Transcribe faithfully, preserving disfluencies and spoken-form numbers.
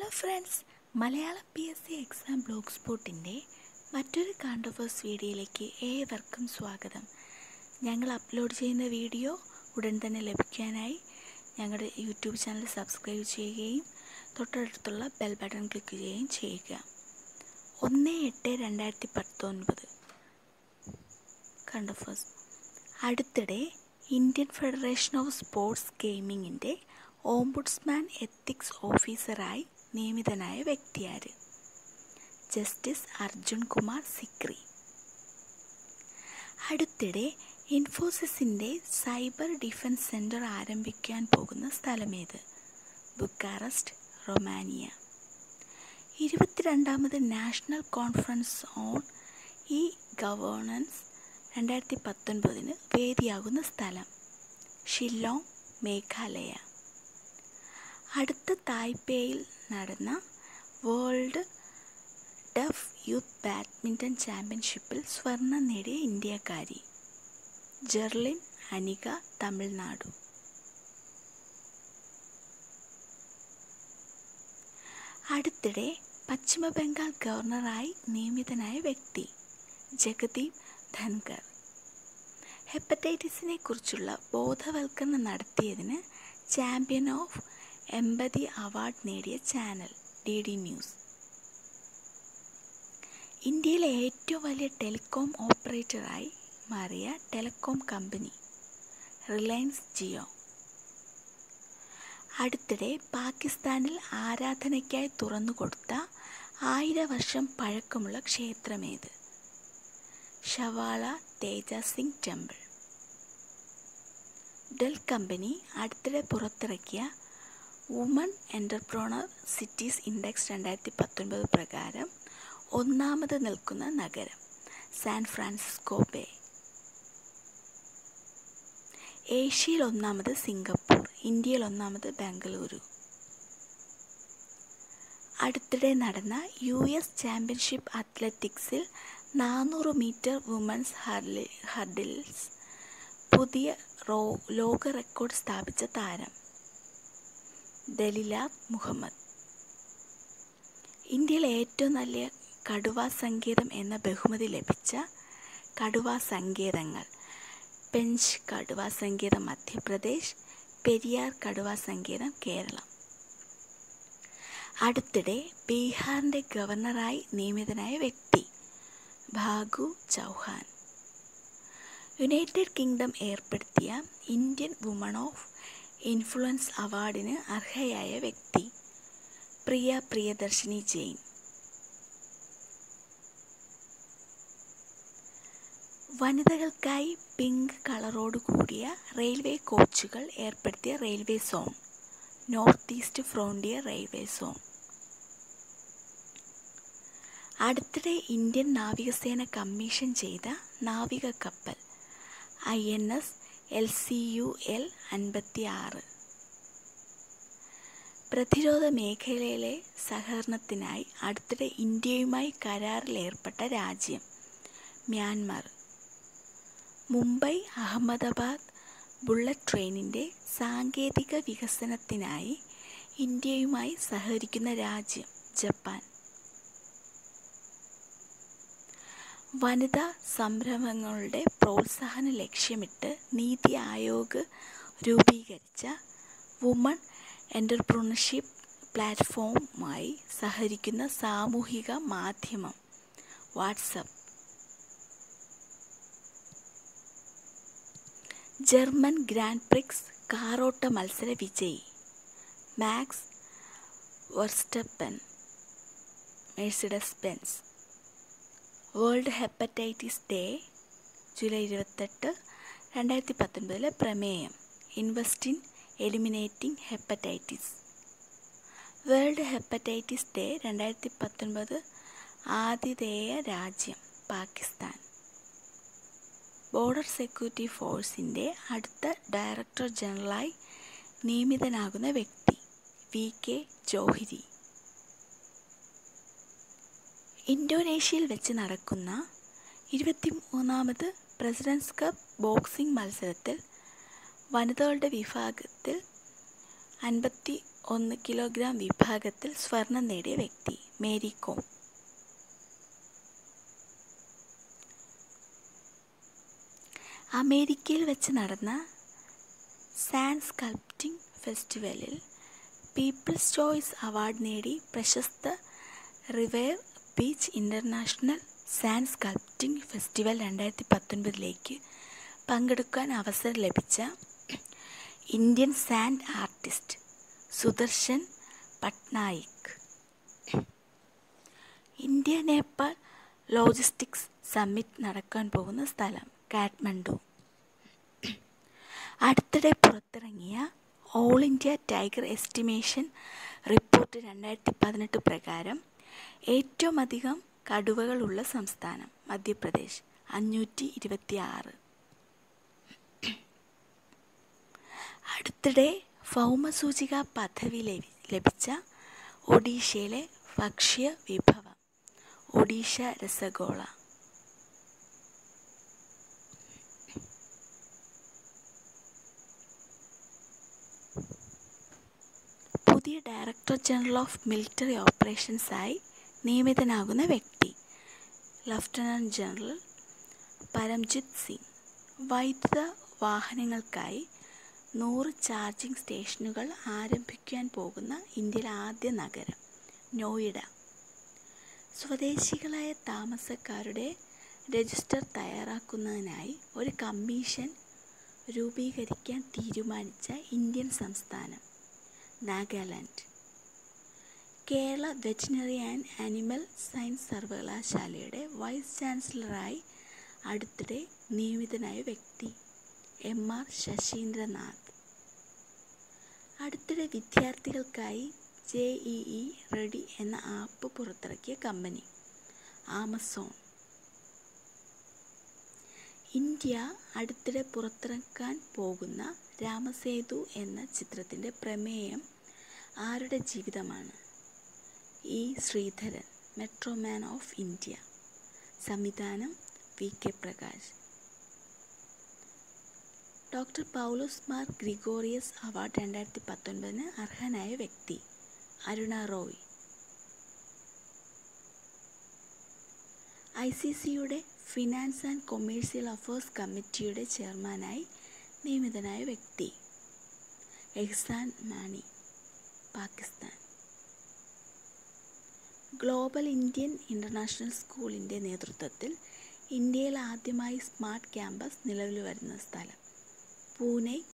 Hello friends, Malayalam P S C exam blog സ്പോട്ടിൻ്റെ മറ്റൊരു കണ്ടോവേഴ്സ് വീഡിയോയിലേക്ക് ഏവർക്കും സ്വാഗതം. ഞങ്ങൾ അപ്ലോഡ് ചെയ്യുന്ന വീഡിയോ ഉടൻ തന്നെ ലഭിക്കാനായി ഞങ്ങളുടെ യൂട്യൂബ് ചാനൽ സബ്സ്ക്രൈബ് ചെയ്യുകയും തൊട്ടടുത്തുള്ള ബെൽ ബട്ടൺ ക്ലിക്ക് ചെയ്യുകയും ചെയ്യുക. ഒന്ന് എട്ട് രണ്ടായിരത്തി പത്തൊൻപത് കണ്ടോവേഴ്സ്. അടുത്തിടെ ഇന്ത്യൻ ഫെഡറേഷൻ ഓഫ് സ്പോർട്സ് ഗെയിമിങ്ങിൻ്റെ ഓംബുഡ്സ്മാൻ എത്തിക്സ് ഓഫീസറായി നിയമിതനായ വ്യക്തിയാര്? ജസ്റ്റിസ് അർജുൻ കുമാർ സിക്രി. അടുത്തിടെ ഇൻഫോസിസിൻ്റെ സൈബർ ഡിഫൻസ് സെൻറ്റർ ആരംഭിക്കാൻ പോകുന്ന സ്ഥലമേത്? Bucharest, Romania. ഇരുപത്തിരണ്ടാമത് national conference on e governance രണ്ടായിരത്തി പത്തൊൻപതിന് വേദിയാകുന്ന സ്ഥലം? ഷില്ലോങ്, മേഘാലയ. അടുത്ത തായ്പേയിൽ നടന്ന വേൾഡ് ഡഫ് യൂത്ത് ബാഡ്മിൻ്റൺ ചാമ്പ്യൻഷിപ്പിൽ സ്വർണം നേടിയ ഇന്ത്യക്കാരി? ജെർലിൻ അനിക, തമിഴ്നാടു. അടുത്തിടെ പശ്ചിമ ബംഗാൾ ഗവർണറായി നിയമിതനായ വ്യക്തി? ജഗദീപ് ധൻകർ. ഹെപ്പറ്റൈറ്റിസിനെ കുറിച്ചുള്ള ബോധവൽക്കരണം നടത്തിയതിന് ചാമ്പ്യൻ ഓഫ് എമ്പതി അവാർഡ് നേടിയ ചാനൽ? D D news. ഇന്ത്യയിലെ ഏറ്റവും വലിയ ടെലികോം ഓപ്പറേറ്ററായി മാറിയ ടെലികോം കമ്പനി? റിലയൻസ് ജിയോ. അടുത്തിടെ പാകിസ്ഥാനിൽ ആരാധനയ്ക്കായി തുറന്നുകൊടുത്ത ആയിരം വർഷം പഴക്കമുള്ള ക്ഷേത്രമേത്? Shivala Teja Singh temple. Dell company അടുത്തിടെ പുറത്തിറക്കിയ വുമൺ എൻ്റർപ്രണർ സിറ്റീസ് ഇൻഡെക്സ് രണ്ടായിരത്തി പത്തൊൻപത് പ്രകാരം ഒന്നാമത് നിൽക്കുന്ന നഗരം? San Francisco Bay. ഏഷ്യയിൽ ഒന്നാമത് സിംഗപ്പൂർ, ഇന്ത്യയിൽ ഒന്നാമത് ബംഗളൂരു. അടുത്തിടെ നടന്ന യു എസ് ചാമ്പ്യൻഷിപ്പ് അത്ലറ്റിക്സിൽ നാനൂറ് മീറ്റർ വുമൻസ് ഹർലി ഹർഡിൽസ് പുതിയ റോ ലോക റെക്കോർഡ് സ്ഥാപിച്ച താരം? ദലില മുഹമ്മദ്. ഇന്ത്യയിലെ ഏറ്റവും നല്ല കടുവാ സങ്കേതം എന്ന ബഹുമതി ലഭിച്ച കടുവാ സങ്കേതങ്ങൾ? പെഞ്ച് കടുവാ സങ്കേതം മധ്യപ്രദേശ്, പെരിയാർ കടുവാ സങ്കേതം കേരളം. അടുത്തിടെ ബീഹാറിൻ്റെ ഗവർണറായി നിയമിതനായ വ്യക്തി? ഭാഗു ചൗഹാൻ. യുണൈറ്റഡ് കിങ്ഡം ഏർപ്പെടുത്തിയ ഇന്ത്യൻ വുമൺ ഓഫ് ഇൻഫ്ലുവൻസ് അവാർഡിന് അർഹയായ വ്യക്തി? പ്രിയ പ്രിയദർശിനി ജെയിൻ. വനിതകൾക്കായി പിങ്ക് കളറോട് കൂടിയ റെയിൽവേ കോച്ചുകൾ ഏർപ്പെടുത്തിയ railway zone? North east frontier railway zone. അടുത്തിടെ ഇന്ത്യൻ നാവികസേന കമ്മീഷൻ ചെയ്ത നാവിക കപ്പൽ? I N S L C U L അൻപത്തി ആറ്. പ്രതിരോധ മേഖലയിലെ സഹകരണത്തിനായി അടുത്തിടെ ഇന്ത്യയുമായി കരാറിൽ ഏർപ്പെട്ട രാജ്യം? മ്യാൻമർ. മുംബൈ അഹമ്മദാബാദ് ബുള്ളറ്റ് ട്രെയിനിൻ്റെ സാങ്കേതിക വികസനത്തിനായി ഇന്ത്യയുമായി സഹകരിക്കുന്ന രാജ്യം? ജപ്പാൻ. വനിതാ സംരംഭങ്ങളുടെ പ്രോത്സാഹനം ലക്ഷ്യമിട്ട് നീതി ആയോഗ് രൂപീകരിച്ച വുമൺ എൻ്റർപ്രണർഷിപ്പ് പ്ലാറ്റ്ഫോമുമായി സഹകരിക്കുന്ന സാമൂഹിക മാധ്യമം? വാട്സപ്പ്. ജർമ്മൻ ഗ്രാൻഡ് പ്രിക്സ് കാറോട്ട മത്സര വിജയി? Max Verstappen, Mercedes Benz. World hepatitis day July ഇരുപത്തെട്ട് രണ്ടായിരത്തി പത്തൊൻപതിലെ പ്രമേയം? Invest in eliminating hepatitis. World hepatitis day രണ്ടായിരത്തി പത്തൊൻപത് ആതിഥേയ രാജ്യം? പാകിസ്ഥാൻ. ബോർഡർ സെക്യൂരിറ്റി ഫോഴ്സിൻ്റെ അടുത്ത ഡയറക്ടർ ജനറലായി നിയമിതനാകുന്ന വ്യക്തി? V K Johari. ഇന്തോനേഷ്യയിൽ വെച്ച് നടക്കുന്ന ഇരുപത്തി മൂന്നാമത് പ്രസിഡൻസ് കപ്പ് ബോക്സിംഗ് മത്സരത്തിൽ വനിതകളുടെ വിഭാഗത്തിൽ അൻപത്തി ഒന്ന് കിലോഗ്രാം വിഭാഗത്തിൽ സ്വർണം നേടിയ വ്യക്തി മേരി കോം. അമേരിക്കയിൽ വെച്ച് നടന്ന സാൻഡ് സ്കൾപ്റ്റിംഗ് ഫെസ്റ്റിവലിൽ പീപ്പിൾസ് ചോയ്സ് അവാർഡ് നേടി പ്രശസ്ത Revere beach international sand sculpting festival രണ്ടായിരത്തി പത്തൊൻപതിലേക്ക് പങ്കെടുക്കാൻ അവസരം ലഭിച്ച Indian sand artist Sudarshan Patnaik. India Nepal logistics summit നടക്കാൻ പോകുന്ന സ്ഥലം കാഠ്മണ്ഡു. അടുത്തിടെ പുറത്തിറങ്ങിയ all India tiger estimation report രണ്ടായിരത്തി പതിനെട്ട് പ്രകാരം ഏറ്റവും അധികം കടുവകളുള്ള സംസ്ഥാനം മധ്യപ്രദേശ്, അഞ്ഞൂറ്റി ഇരുപത്തി ആറ്. അടുത്തിടെ ഭൗമസൂചിക പദവി ലഭിച്ച ഒഡീഷയിലെ ഭക്ഷ്യ വിഭവം ഒഡീഷ രസഗോള. പുതിയ ഡയറക്ടർ ജനറൽ ഓഫ് മിലിറ്ററി ഓപ്പറേഷൻസായി നിയമിതനാകുന്ന വ്യക്തി ലഫ്റ്റനന്റ് ജനറൽ പരംജിത് സിംഗ്. വൈദ്യുത വാഹനങ്ങൾക്കായി നൂറ് ചാർജിംഗ് സ്റ്റേഷനുകൾ ആരംഭിക്കാൻ പോകുന്ന ഇന്ത്യയിലെ ആദ്യ നഗരം നോയിഡ. സ്വദേശികളായ താമസക്കാരുടെ രജിസ്റ്റർ തയ്യാറാക്കുന്നതിനായി ഒരു കമ്മീഷൻ രൂപീകരിക്കാൻ തീരുമാനിച്ച ഇന്ത്യൻ സംസ്ഥാനം Nagaland. Kerala veterinary and animal science സർവകലാശാലയുടെ വൈസ് ചാൻസലറായി അടുത്തിടെ നിയമിതനായ വ്യക്തി എം ആർ ശശീന്ദ്രനാഥ്. അടുത്തിടെ വിദ്യാർത്ഥികൾക്കായി ജെ ഇ ഇ റെഡി എന്ന ആപ്പ് പുറത്തിറക്കിയ കമ്പനി ആമസോൺ. ഇന്ത്യ അടുത്തിടെ പുറത്തിറക്കാൻ പോകുന്ന രാമസേതു എന്ന ചിത്രത്തിൻ്റെ പ്രമേയം ആരുടെ ജീവിതമാണ്? E Sreedharan, metro man of India. സംവിധാനം V K Prakash. Doctor Paulose Mar Gregorios award രണ്ടായിരത്തി പത്തൊൻപതിന് അർഹനായ വ്യക്തി അരുണ റോയ്. ഐ സി സിയുടെ ഫിനാൻസ് ആൻഡ് കൊമേഴ്സ്യൽ അഫയേഴ്സ് കമ്മിറ്റിയുടെ ചെയർമാനായി നിയമിതനായ വ്യക്തി Ehsan Mani, Pakistan. Global Indian international സ്കൂളിൻ്റെ നേതൃത്വത്തിൽ ഇന്ത്യയിൽ ആദ്യമായി സ്മാർട്ട് ക്യാമ്പസ് നിലവിൽ വരുന്ന സ്ഥലം പൂനെ,